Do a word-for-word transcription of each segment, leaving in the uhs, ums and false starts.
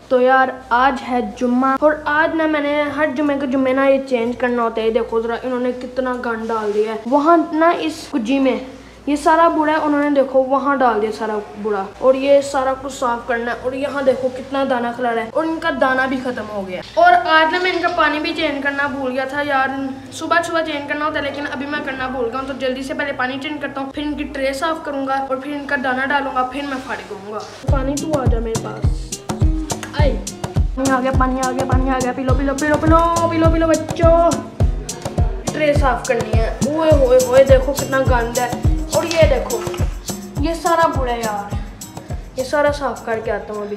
तो यार आज है जुम्मा और आज ना मैंने हर जुम्मे के जुम्मे ना ये चेंज करना होता है। देखो जरा इन्होंने कितना गंद डाल दिया है। वहाँ ना इस कुजी में ये सारा बुरा है, उन्होंने देखो वहाँ डाल दिया सारा बुरा, और ये सारा कुछ साफ करना है। और यहाँ देखो कितना दाना खिला रहा है और इनका दाना भी खत्म हो गया। और आज ना मैं इनका पानी भी चेंज करना भूल गया था यार। सुबह सुबह चेंज करना होता है लेकिन अभी मैं करना भूल गया हूँ, तो जल्दी से पहले पानी चेंज करता हूँ, फिर इनकी ट्रे साफ करूंगा और फिर इनका दाना डालूंगा, फिर मैं फारिग होऊंगा। पानी तू आ जा मेरे पास। आई पानी आ गया, पानी आ गया, पानी आ गया। पिलो पिलो पिलो पिलो पिलो पिलो बच्चों, ट्रे साफ करनी है। ओए होए होए देखो कितना गंद है। और ये देखो ये सारा बुरा है यार, ये सारा साफ करके आता हूँ अभी।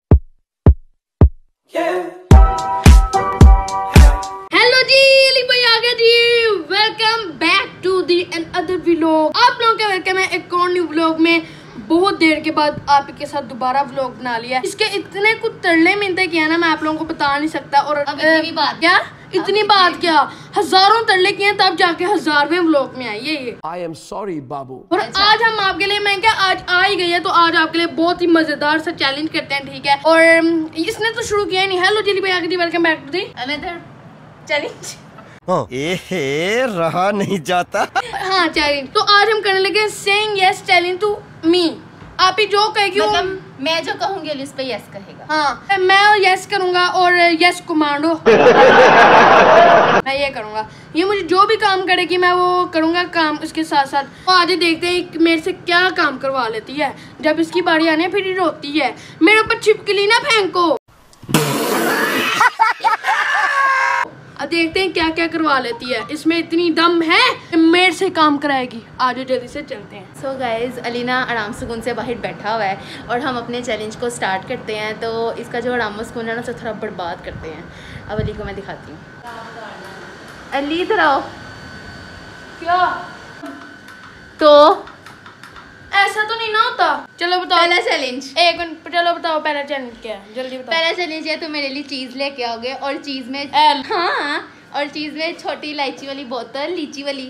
हेलो जी, अली भाई आ गया जी। Welcome back to the another vlog. आप लोगों का वेलकम है एक और न्यू व्लॉग में। बहुत देर के बाद आपके साथ दोबारा व्लॉग बना लिया। इसके इतने कुछ तरले मिलते किया ना, मैं आप लोगों को बता नहीं सकता। और अब इतनी बात क्या इतनी बात क्या, हजारों तरले किए तब जाके हजारवें व्लॉग में आई ये। आई एम सॉरी बाबू। और आज हम आपके लिए, मैं क्या आज आ ही गई है तो आज आपके लिए बहुत ही मजेदार सा चैलेंज करते हैं, ठीक है। और इसने तो शुरू किया ही नहीं। हेलो जिली भाई आ गई, welcome back to the another challenge. ए रहा नहीं जाता। हाँ चैलेंज। तो आज हम करने लगे saying yes challenge to me. आप ही जो कहेगी मतलब मैं जो कहूंगी उस पे यस कहेगा। हाँ मैं यस करूंगा और यस कमांडो मैं ये करूंगा। ये मुझे जो भी काम करेगी मैं वो करूंगा काम उसके साथ साथ। तो आज देखते हैं मेरे से क्या काम करवा लेती है। जब इसकी बारी आने फिर ही रोती है, मेरे ऊपर छिपकली ना फेंको। अब देखते हैं क्या क्या करवा लेती है। इसमें इतनी दम है कि मेरे से काम कराएगी। आज जल्दी से चलते हैं। सो गाइज अलीना आराम सुकून से बाहर बैठा हुआ है और हम अपने चैलेंज को स्टार्ट करते हैं। तो इसका जो आराम सुकून है ना, उसे थोड़ा बर्बाद करते हैं। अब अली को मैं दिखाती हूँ। अली इधर आओ। क्या तो ऐसा तो नहीं ना होता। चलो बताओ पहला चैलेंज। एक मिनट, चलो बताओ पहला चैलेंज क्या है, जल्दी बताओ। पहला चैलेंज है तो मेरे लिए चीज लेके आओगे और चीज में एल। हाँ और चीज में छोटी इलायची वाली बोतल, लीची वाली,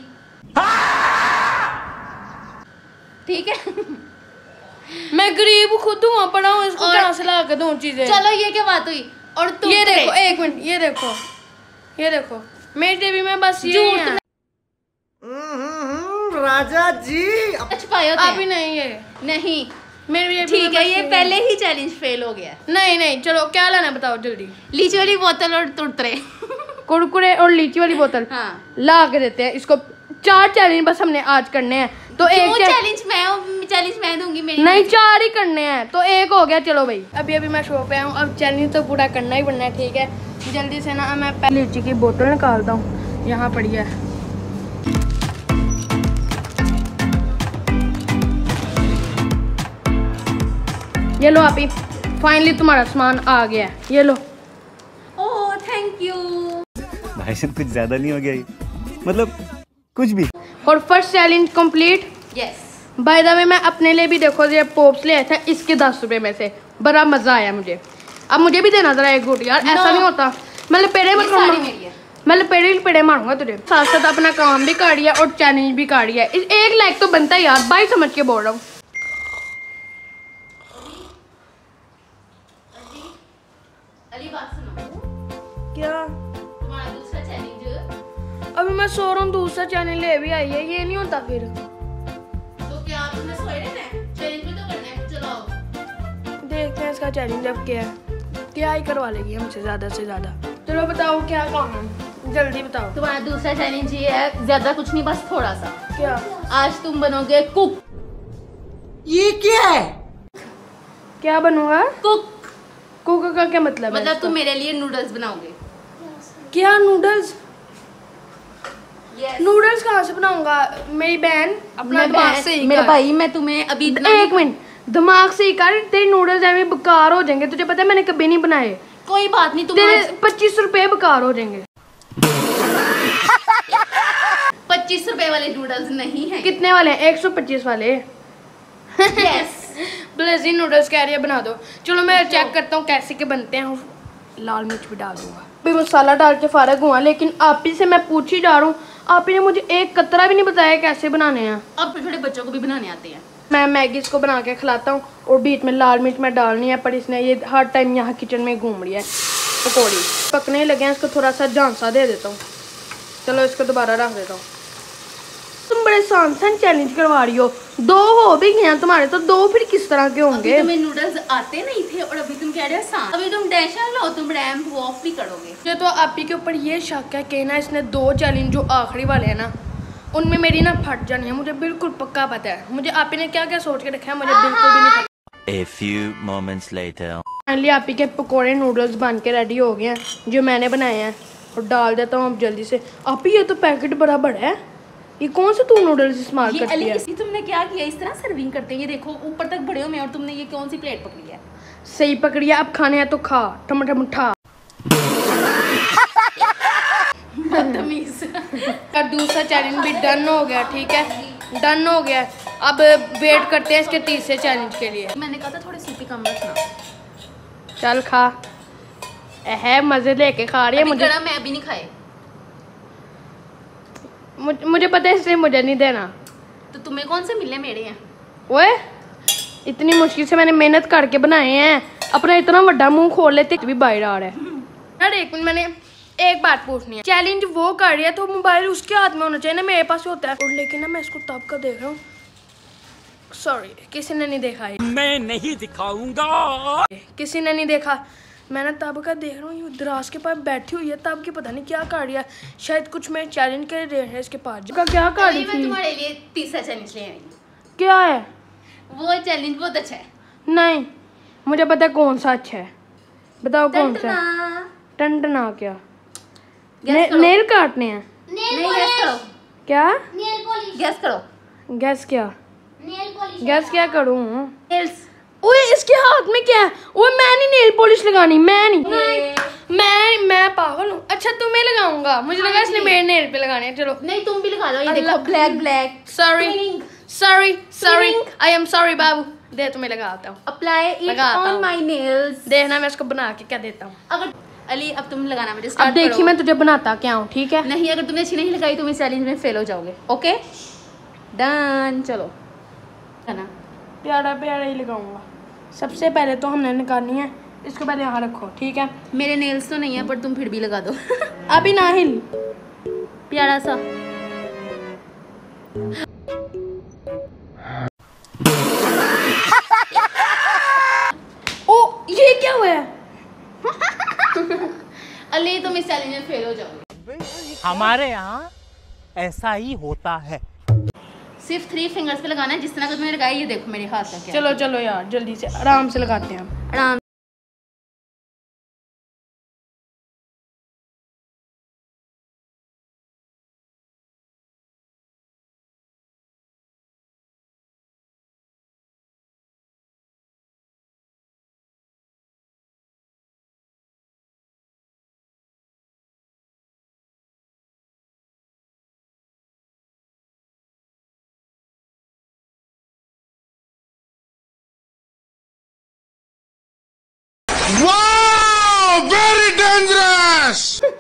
ठीक है। मैं गरीब खुद हूँ, पढ़ा हूँ, इसको और- कहाँ से ला के दूँ चीजें। चलो ये क्या बात हुई। और तुम ये देखो एक मिनट, ये देखो ये देखो मेरी टीवी में बस ये है। राजा जी छुपाए होते अभी हैं। नहीं है, नहीं मेरी ठीक है, ये पहले ही चैलेंज फेल हो गया। नहीं नहीं चलो क्या लाना बताओ जल्दी। लीची वाली बोतल और तुरतरे। कुरकुरे और लीची वाली बोतल हाँ ला के देते हैं इसको। चार चैलेंज बस हमने आज करने हैं, तो एक वो चै- चैलेंज मैं चैलेंज मैं दूंगी मेरी नहीं चार ही करने हैं, तो एक हो गया। चलो भाई अभी अभी मैं शो पे आया हूँ, अब चैलेंज तो पूरा करना ही बनना है, ठीक है। जल्दी से ना मैं पहले लीची की बोतल निकालता हूँ, यहाँ पड़ी है। ये लो आप ही, फाइनली तुम्हारा सामान आ गया है, ये लो। Oh thank you. भाई साहब कुछ ज्यादा नहीं हो गया ये? मतलब कुछ भी। और first challenge complete. Yes by the way मैं अपने लिए भी देखो ये पॉप्स ले आया था, इसके दस रुपए में से बड़ा मजा आया मुझे। अब मुझे भी देना जरा एक घूट यार, ऐसा नहीं होता। मैं लपेड़े मत सारी मेरी है। मैं लपेड़े लपेड़े मारूंगा तुझे। साथ साथ अपना काम भी कर लिया और चैलेंज भी कर लिया। इस एक लाइक तो बनता है यार, भाई समझ के बोल रहा हूँ। अली बात सुनो। क्या तुम्हारा दूसरा चैलेंज। अभी मैं सो रहा हूँ, दूसरा चैनल ले भी आई है, ये नहीं होता फिर। तो क्या तुमने सोए रहना है? चैलेंज भी तो करना है। चलो आओ। देखते हैं इसका चैलेंज अब क्या है, क्या ही करवा लेगी हमसे ज्यादा से ज्यादा। चलो बताओ क्या काम है, जल्दी बताओ। तुम्हारा दूसरा चैलेंज ये है, ज्यादा कुछ नहीं बस थोड़ा सा। क्या आज तुम बनोगे कुक। ये क्या है? क्या बनूंगा? कुक कुक का क्या मतलब है? मतलब तुम मेरे लिए नूडल्स बनाओगे। क्या नूडल्स? yes. नूडल्स कहाँ से बनाऊंगा? मेरी बहन अपना मैं दिमाग बहन- से ही मेरे कर। भाई मैं तुम्हें अभी इतना एक मिनट, दिमाग से ही कर। तेरे नूडल्स ऐसे बेकार हो जाएंगे, तुझे पता है मैंने कभी नहीं बनाए। कोई बात नहीं। तुम तेरे पच्चीस रुपए बेकार हो जाएंगे। पच्चीस रुपए वाले नूडल्स नहीं है। कितने वाले हैं? एक सौ पच्चीस वाले। यस ब्लेजी नूडल्स कह रही है बना दो। चलो मैं चेक करता हूँ कैसे के बनते हैं। लाल मिर्च भी डाल दूंगा। भी मसाला डाल के फारग हुआ, लेकिन आप ही से मैं पूछ ही जा रहा हूँ। आप ही ने मुझे एक कतरा भी नहीं बताया कैसे बनाने हैं। अब छोटे बच्चों को भी बनाने आते हैं। मैं मैगी इसको बना के खिलाता हूँ और बीच में लाल मिर्च मैं डालनी है, पर इसने ये हर टाइम यहाँ किचन में घूम रही है। पकौड़ी पकने लगे हैं, इसको थोड़ा सा झांसा दे देता हूँ। चलो इसको दोबारा रख देता हूँ। तुम बड़े सान सान चैलेंज करवा रही हो, दो हो भी गए तुम्हारे, तो दो फिर किस तरह के होंगे? तुम्हें नूडल्स आते नहीं थे और अभी तुम कह रहे हो सान। अभी तुम डैशर लो, तुम रैंप वॉक भी करोगे। मुझे तो आप ही के ऊपर ये शक है कि ना इसने दो चैलेंज जो आखिरी वाले हैं ना, उनमें मेरी ना फट जानी है। मुझे बिल्कुल पक्का पता है। मुझे आप ही ने क्या क्या सोच के रखा है, मुझे बिल्कुल भी नहीं पता। A few moments later. Finally आप ही के पकौड़े नूडल्स बन के रेडी हो गए हैं जो मैंने बनाए हैं, और डाल देता हूँ अब जल्दी से। आप ही ये तो पैकेट बड़ा बड़ा है, ये कौन से तू नूडल्स इस्तेमाल करती है? ये तुमने क्या किया? इस तरह सर्विंग करते हैं, ये देखो ऊपर तक बड़े हो में, और तुमने ये कौन सी प्लेट पकड़ी है? सही पकड़ी है, अब खाने हैं तो खा, टमाटर मुठा। बदतमीज। का दूसरा चैलेंज भी डन हो गया, ठीक है, डन हो गया। अब वेट करते हैं इसके तीसरे चैलेंज के लिए। मैंने कहा था थोड़ी सूपी कम रखना। चल खा, है मजे लेके खा रही है। मुझे मैं भी नहीं खाए, मुझ, मुझे पता है, इसलिए मुझे नहीं देना। तो तुम्हें कौन से मिलने मेरे हैं? ओए इतनी मुश्किल से मैंने मेहनत करके बनाए हैं, अपना इतना बड़ा मुंह खोल लेते भी बाहर आ रहा है। यार एक मिनट, मैंने एक बात पूछनी है। चैलेंज वो कर रही है तो मोबाइल उसके हाथ में होना चाहिए ना, मेरे पास होता है। और लेकिन ना मैं इसको तब का देख रहा हूँ, सॉरी किसी ने नहीं देखा है, मैं नहीं दिखाऊंगा, किसी ने नहीं देखा। मैं ना तब का देख रहा हूँ, ये दराज के पास बैठी हुई है, तब की पता नहीं क्या कर रही है। शायद कुछ मैं चैलेंज कर रहे हैं इसके पास। का क्या कर रही मैं थी? तुम्हारे लिए तीसरा चैलेंज ले आई। क्या है वो चैलेंज बहुत अच्छा है। नहीं मुझे पता है कौन सा अच्छा है, बताओ कौन सा? टंटना क्या? ने, नेल काटने हैं? नहीं, गैस करो। क्या गैस करो। गैस क्या? गैस क्या करूँ? नेल्स। ओए इसके हाथ में क्या है? ओए मैं नहीं नेल पॉलिश लगानी, मैं नहीं, मैं मैं पागल हूँ। अच्छा तुम्हें लगाऊंगा, मुझे लगा इसने मेरे नेल पे लगाने हैं। चलो नहीं तुम भी लगा लो, ये देखो black black. Sorry sorry sorry, I am sorry बाबू। दे तुम्हें लगाता हूँ, apply it on my nails. देखना मैं इसको बना के क्या देता हूँ। अगर अली अब तुम लगाना मुझे अब स्टार्ट देखिए मैं तुझे बनाता क्या हूँ, ठीक है? नहीं, अगर तुमने अच्छी नहीं लगाई तुम इस चैलेंज में फेल हो जाओगे। ओके डन, चलो ना प्यारा प्यारा ही लगाऊंगा। सबसे पहले तो हमने निकालनी है, इसको पहले यहाँ रखो, ठीक है? मेरे नेल्स तो नहीं है पर तुम फिर भी लगा दो। अभी ना हिल, प्यारा सा। ओ ये क्या हुआ है? अली तुम इस चैलेंज में फेल हो जाओगे। हमारे यहाँ ऐसा ही होता है। सिर्फ थ्री फिंगर्स पे लगाना है, जिस तरह का तुमने लगाया। ये देखो मेरे हाथ का क्या। चलो चलो यार जल्दी से आराम से लगाते हैं हम। आराम। Wow! Very dangerous!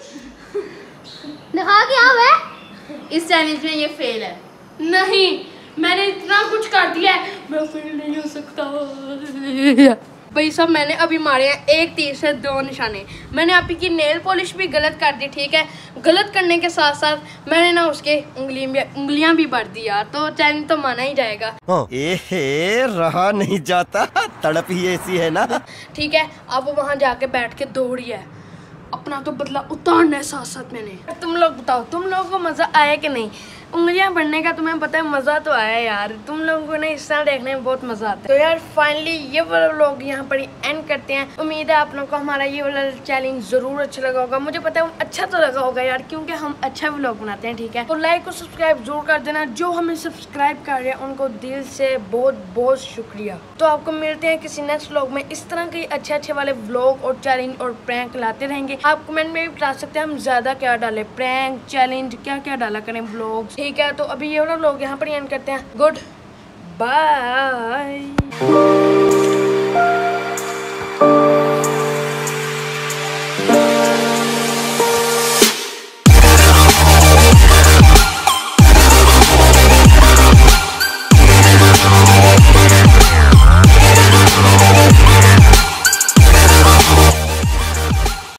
दिखा क्या हुआ? इस चैलेंज में ये फेल है। नहीं मैंने इतना कुछ कर दिया है, मैं फेल नहीं हो सकता। भाई सब मैंने अभी मारे हैं एक तीर से दो निशाने। मैंने आप ही की नेल पॉलिश भी गलत कर दी, ठीक है? गलत करने के साथ साथ मैंने ना उसके उंगली में उंगलियां भी भर दी यार, तो चैलेंज तो माना ही जाएगा। एहे रहा नहीं जाता, तड़प ही ऐसी है ना। ठीक है अब वहाँ जाके बैठ के दौड़ी है, अपना तो बदला उतारना है साथ साथ मैंने। तुम लोग बताओ तुम लोगों को मजा आया कि नहीं? उंगलियां बढ़ने का तुम्हें पता है मजा तो आया यार, तुम लोगों को ना इस तरह देखने में बहुत मजा आता है। तो यार फाइनली ये वाला लोग यहाँ पर एंड करते हैं। उम्मीद है आप लोगों को हमारा ये वाला चैलेंज जरूर अच्छा लगा होगा। मुझे पता है अच्छा तो लगा होगा यार, क्योंकि हम अच्छा व्लॉग बनाते हैं, ठीक है? तो लाइक और सब्सक्राइब जरूर कर देना। जो हमें सब्सक्राइब कर रहे हैं उनको दिल से बहुत बहुत शुक्रिया। तो आपको मिलते हैं किसी नेक्स्ट व्लॉग में। इस तरह के अच्छे अच्छे वाले व्लॉग और चैलेंज और प्रैंक लाते रहेंगे। आप कमेंट में भी बता सकते हैं हम ज्यादा क्या डालें, प्रैंक चैलेंज क्या क्या डाला करें व्लॉग, ठीक है? तो अभी ये वाला लोग यहाँ पर एंड करते हैं। Good bye.